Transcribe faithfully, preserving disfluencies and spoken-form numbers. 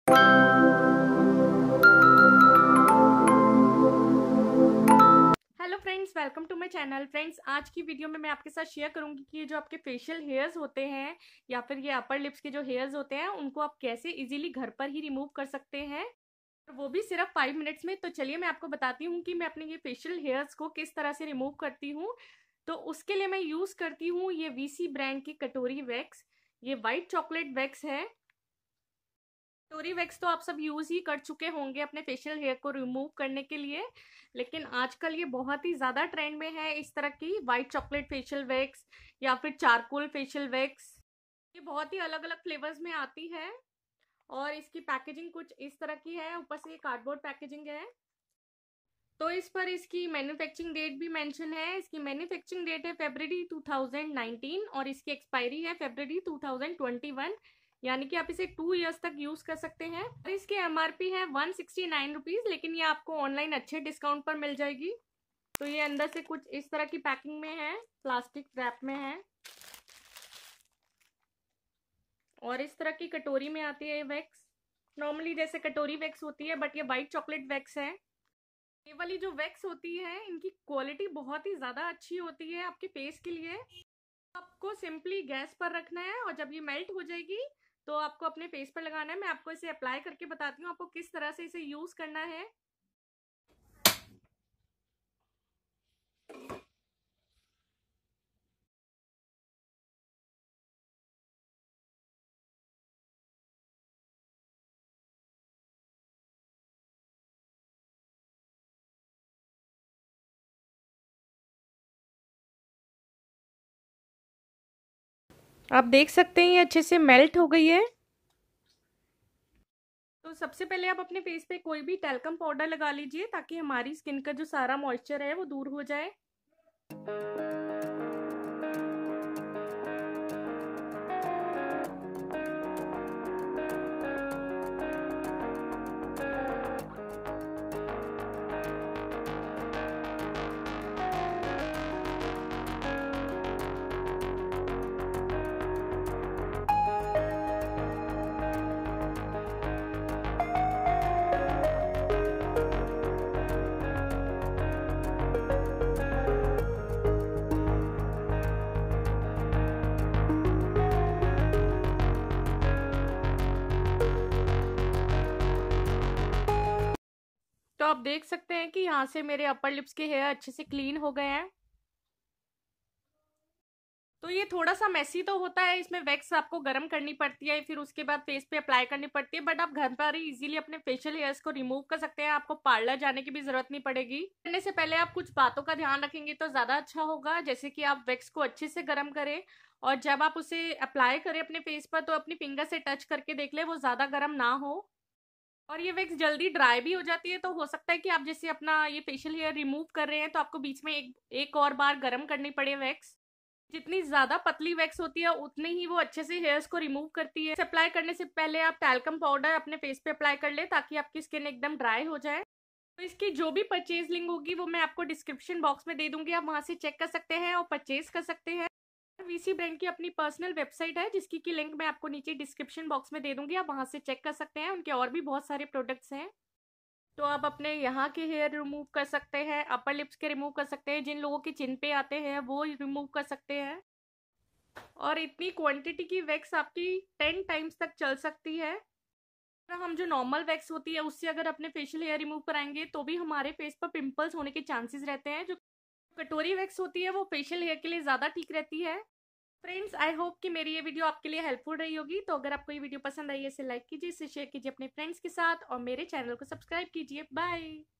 Hello friends, welcome to my channel. Friends, आज की video में मैं आपके साथ शेयर करूंगी कि ये जो आपके फेशियल हेयर्स होते हैं या फिर ये अपर लिप्स के जो हेयर्स होते हैं उनको आप कैसे इजीली घर पर ही रिमूव कर सकते हैं, और वो भी सिर्फ फाइव मिनट्स में। तो चलिए मैं आपको बताती हूँ कि मैं अपने ये फेशियल हेयर्स को किस तरह से रिमूव करती हूँ। तो उसके लिए मैं यूज़ करती हूँ ये वीसी ब्रांड की कटोरी वैक्स। ये वाइट चॉकलेट वैक्स है। कटोरी वैक्स तो आप सब यूज़ ही कर चुके होंगे अपने फेशियल हेयर को रिमूव करने के लिए, लेकिन आजकल ये बहुत ही ज़्यादा ट्रेंड में है इस तरह की वाइट चॉकलेट फेशियल वैक्स या फिर चारकोल फेशियल वैक्स। ये बहुत ही अलग अलग फ्लेवर्स में आती है और इसकी पैकेजिंग कुछ इस तरह की है। ऊपर से ये कार्डबोर्ड पैकेजिंग है। तो इस पर इसकी मैन्युफैक्चरिंग डेट भी मेंशन है। इसकी मैन्युफैक्चरिंग डेट है फरवरी टू थाउजेंड नाइनटीन और इसकी एक्सपायरी है फरवरी टू थाउजेंड ट्वेंटी वन, यानी कि आप इसे टू इयर्स तक यूज कर सकते हैं। और इसकी एमआरपी है वन सिक्सटी नाइन रुपीज, लेकिन ये आपको ऑनलाइन अच्छे डिस्काउंट पर मिल जाएगी। तो ये अंदर से कुछ इस तरह की पैकिंग में है, प्लास्टिक रैप में है और इस तरह की कटोरी में आती है ये वैक्स। नॉर्मली जैसे कटोरी वैक्स होती है, बट ये वाइट चॉकलेट वैक्स है। ये वाली जो वैक्स होती है इनकी क्वालिटी बहुत ही ज़्यादा अच्छी होती है आपके फेस के लिए। आपको सिंपली गैस पर रखना है और जब ये मेल्ट हो जाएगी तो आपको अपने फेस पर लगाना है। मैं आपको इसे अप्लाई करके बताती हूँ आपको किस तरह से इसे यूज़ करना है। आप देख सकते हैं ये अच्छे से मेल्ट हो गई है। तो सबसे पहले आप अपने फेस पे कोई भी टैल्कम पाउडर लगा लीजिए ताकि हमारी स्किन का जो सारा मॉइस्चर है वो दूर हो जाए। तो आप देख सकते हैं कि यहाँ से मेरे अपर लिप्स के हेयर अच्छे से क्लीन हो गए हैं। तो ये थोड़ा सा मेसी तो होता है, इसमें वैक्स आपको गर्म करनी पड़ती है, फिर उसके बाद फेस पे अप्लाई करनी पड़ती है, बट आप घर पर ही इजीली अपने फेशियल हेयर्स को रिमूव कर सकते हैं। आपको पार्लर जाने की भी जरूरत नहीं पड़ेगी। करने से पहले आप कुछ बातों का ध्यान रखेंगे तो ज्यादा अच्छा होगा, जैसे कि आप वैक्स को अच्छे से गर्म करें और जब आप उसे अप्लाई करें अपने फेस पर तो अपनी फिंगर से टच करके देख ले वो ज्यादा गर्म ना हो। और ये वैक्स जल्दी ड्राई भी हो जाती है, तो हो सकता है कि आप जैसे अपना ये फेशियल हेयर रिमूव कर रहे हैं तो आपको बीच में एक एक और बार गर्म करनी पड़े वैक्स। जितनी ज्यादा पतली वैक्स होती है उतनी ही वो अच्छे से हेयर्स को रिमूव करती है। अप्लाई करने से पहले आप टैल्कम पाउडर अपने फेस पे अप्लाई कर ले ताकि आपकी स्किन एकदम ड्राई हो जाए। तो इसकी जो भी परचेज लिंक होगी वो मैं आपको डिस्क्रिप्शन बॉक्स में दे दूंगी, आप वहां से चेक कर सकते हैं और परचेज कर सकते हैं। वीसी ब्रांड की अपनी पर्सनल वेबसाइट है जिसकी की लिंक मैं आपको नीचे डिस्क्रिप्शन बॉक्स में दे दूंगी, आप वहां से चेक कर सकते हैं। उनके और भी बहुत सारे प्रोडक्ट्स हैं। तो आप अपने यहाँ के हेयर रिमूव कर सकते हैं, अपर लिप्स के रिमूव कर सकते हैं, जिन लोगों के चिन पे आते हैं वो रिमूव कर सकते हैं। और इतनी क्वांटिटी की वैक्स आपकी टेन टाइम्स तक चल सकती है। हम जो नॉर्मल वैक्स होती है उससे अगर अपने फेशियल हेयर रिमूव कराएंगे तो भी हमारे फेस पर पिंपल्स होने के चांसेस रहते हैं। जो कटोरी वैक्स होती है वो फेशियल हेयर के लिए ज़्यादा ठीक रहती है। फ्रेंड्स, आई होप कि मेरी ये वीडियो आपके लिए हेल्पफुल रही होगी। तो अगर आपको ये वीडियो पसंद आई है इसे लाइक कीजिए, इसे शेयर कीजिए अपने फ्रेंड्स के साथ और मेरे चैनल को सब्सक्राइब कीजिए। बाय।